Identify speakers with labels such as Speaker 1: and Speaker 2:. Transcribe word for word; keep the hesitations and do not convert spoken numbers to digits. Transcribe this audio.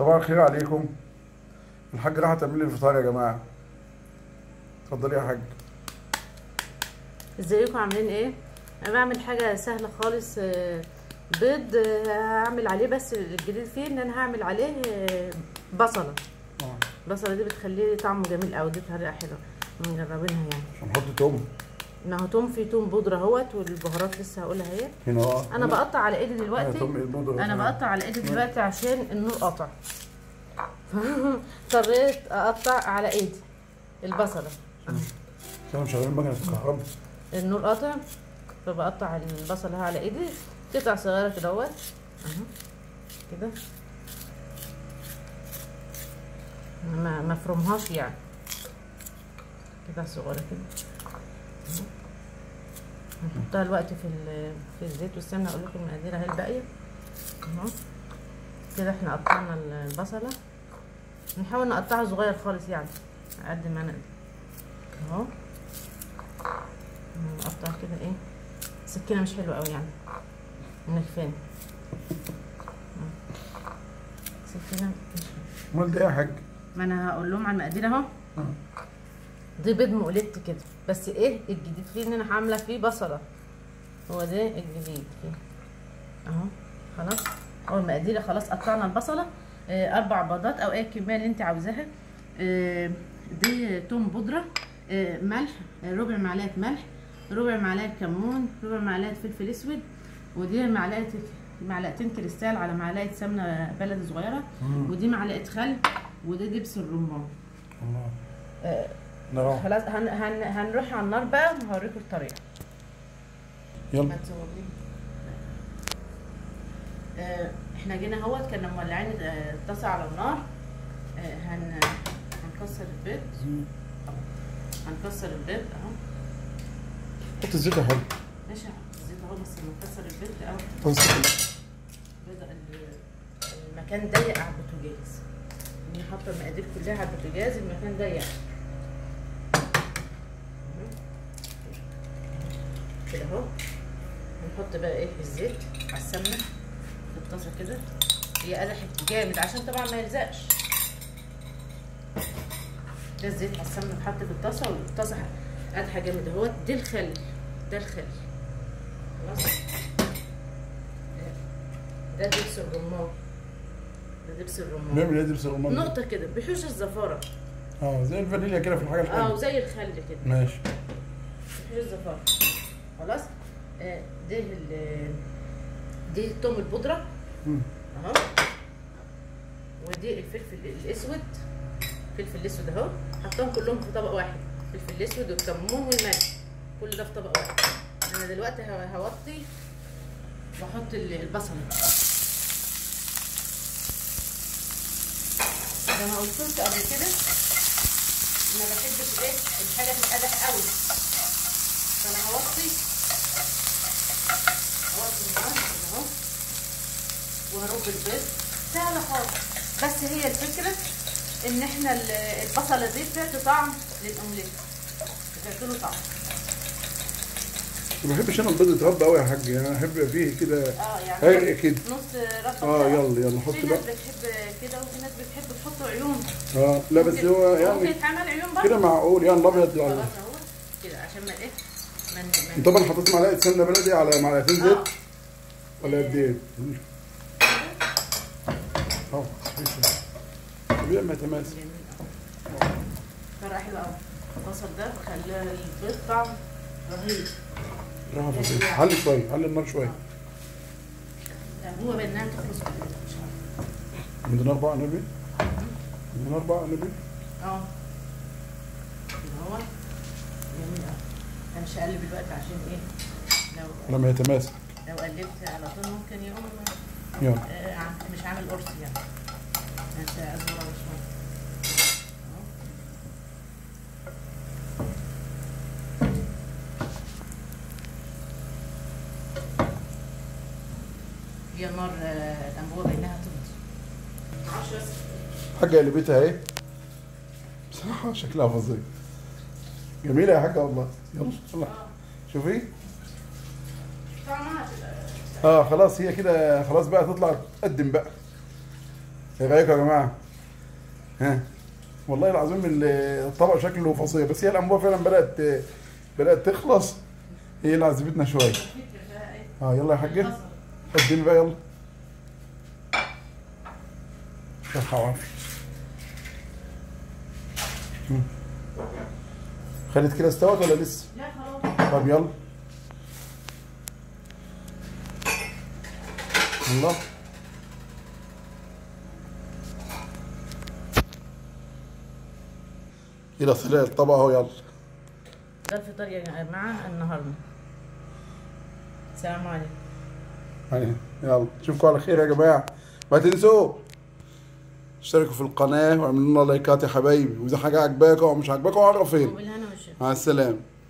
Speaker 1: صباح الخير عليكم. الحاج راح تعمل لي الفطار يا جماعه. اتفضلي يا حاج.
Speaker 2: ازيكم عاملين ايه؟ انا بعمل حاجه سهله خالص، بيض. هعمل عليه بس الجديد فيه ان انا هعمل عليه بصله. اه البصله دي بتخليه طعمه جميل قوي، دي طريقه حلوه مجربينها يعني.
Speaker 1: مش هنحط توم؟
Speaker 2: ما هو توم، في توم بودره اهوت، والبهارات لسه هقولها اهي.
Speaker 1: هنا اه
Speaker 2: انا بقطع على ايدي دلوقتي.
Speaker 1: توم البودره
Speaker 2: انا بقطع على ايدي دلوقتي عشان النور قطع. اضطريت اقطع على ايدي البصله.
Speaker 1: كانوا شغالين مكنه الكهرباء،
Speaker 2: النور قطع، فبقطع البصله على ايدي قطع صغيره كده اهوت اهو كده، ما ما افرمهاش يعني، قطع صغيره كده. نحطها دلوقتي في في الزيت والسمنه. اقول لكم المقادير اهي الباقيه اهو كده. احنا قطعنا البصله، نحاول نقطعها صغير خالص يعني قد ما نقدر اهو. نقطع كده ايه، السكينه مش حلوه قوي يعني، نلفين سكينه مش حلوه.
Speaker 1: امال ده ايه يا حاج؟
Speaker 2: ما انا هقول لهم على المقادير اهو. دي بيض مقلت كده، بس ايه الجديد فيه ان انا عامله فيه بصله، هو ده الجديد فيه اهو. خلاص اول المقادير خلاص قطعنا البصله آه اربع بيضات او اي كميه اللي انت عاوزاها. آه دي توم بودره، آه ملح، آه ربع معلقه ملح، ربع معلقه كمون، ربع معلقه فلفل اسود، ودي معلقه معلقتين كريستال على معلقه سمنه بلدي صغيره، ودي معلقه خل، وده دبس الرمان.
Speaker 1: الله.
Speaker 2: آه
Speaker 1: نعم.
Speaker 2: خلاص هن هن هنروح على النار بقى وهوريكم الطريقه.
Speaker 1: يلا.
Speaker 2: آه احنا جينا اهوت، كنا مولعين الطاسه على النار. آه هن هنكسر البيض. هنكسر البيض اهو.
Speaker 1: حط الزيت يا حاج.
Speaker 2: ماشي هحط الزيت اهو، بس نكسر البيض الاول. البيض المكان ضيق على البوتاجاز، انا حاطه المقادير كلها على البوتاجاز، المكان ضيق كده اهو. نحط بقى ايه الزيت على السمنه في الطاسه كده، هي قدحت جامد عشان طبعا ما يلزقش. ده الزيت على السمنه اتحط في الطاسه، والطاسه قدحه جامد اهوت. دي الخل، ده الخل خلاص. ده دبس الرمان، ده دبس الرمان.
Speaker 1: بيعمل ايه دبس الرمان؟
Speaker 2: نقطه كده بيحوش الزفاره.
Speaker 1: اه زي الفانيليا كده في الحاجه الحلوه.
Speaker 2: اه وزي الخل كده.
Speaker 1: ماشي.
Speaker 2: بيحوش الزفاره خلاص. آه دي دي التوم البودره اهو، ودي الفلفل الاسود، الفلفل الاسود اهو، حطهم كلهم في طبق واحد، الفلفل الاسود والكمون والملح كل ده في طبق واحد. انا دلوقتي هوطي واحط البصله زي ما قلت لكم قبل كده، ما بحبش ايه الحاجه تتقدح قوي، فانا هوطي هوطي النار اهو وهرب البيض. سهله خالص، بس هي الفكره ان احنا البصله دي بتعطي طعم للاومليت، بتعطي له طعم.
Speaker 1: ما بحبش انا البيض يتربى قوي يا حاج، يعني انا احب فيه كده
Speaker 2: اه يعني
Speaker 1: كده
Speaker 2: نص ربه.
Speaker 1: اه يلا يلا حط
Speaker 2: بقى. في
Speaker 1: بقى.
Speaker 2: ناس بتحب كده وفي ناس بتحب تحط عيون.
Speaker 1: اه لا بس هو يعني
Speaker 2: ممكن يتعمل عيون برضه
Speaker 1: كده معقول يعني الابيض
Speaker 2: خلاص
Speaker 1: يعني.
Speaker 2: اهو كده عشان ما ايه من من
Speaker 1: طبعا حطيت معلقه سمنه بلدي على معلقتين زيت
Speaker 2: آه.
Speaker 1: ولا قد ايه؟ اه طبيعي ما يتماسك.
Speaker 2: طريقه حلوه قوي. البصل ده خلى البيض طعم رهيب.
Speaker 1: راحه فظيعه. علي شويه، علي النار شويه.
Speaker 2: هو بينام تخلص كده ان شاء الله.
Speaker 1: عندنا اربعه نبي؟ عندنا اربعه نبي؟
Speaker 2: اه هو جميل قوي. انا مش هقلب دلوقتي عشان ايه، لو
Speaker 1: لما يتماسك
Speaker 2: لو قلبت على طول ممكن يقوم
Speaker 1: يلا.
Speaker 2: آه مش عامل قرص يعني. بس ازوره شويه. هي النار الانبوبه بينها تبطي. معرفش بس
Speaker 1: حاجه قلبتها اهي بصراحه شكلها فظيع. جميله يا حاجه والله. يلا يلا شوفي
Speaker 2: طعمها
Speaker 1: اه خلاص هي كده خلاص بقى تطلع تقدم بقى. ايه رايكم يا جماعه؟ ها والله العظيم الطبق شكله فظيع، بس هي الانبوبه فعلا بدات بدات تخلص، هي اللي عذبتنا شويه. اه يلا يا حاجه قدمي بقى يلا. صحة وعافية. خدت كده استوت ولا لسه؟
Speaker 2: لا خلاص.
Speaker 1: طب يلا. الله. كده طلع الطبق اهو يلا.
Speaker 2: ده الفطار يا جماعه النهارده. السلام عليكم.
Speaker 1: يعني يلا اشوفكم على خير يا جماعه، ما تنسوا اشتركوا في القناه واعملوا لنا لايكات يا حبايبي، واذا حاجه عجباكم او مش عجباكم اعرف فين.
Speaker 2: وبالهنا والشفا.
Speaker 1: مع السلامه.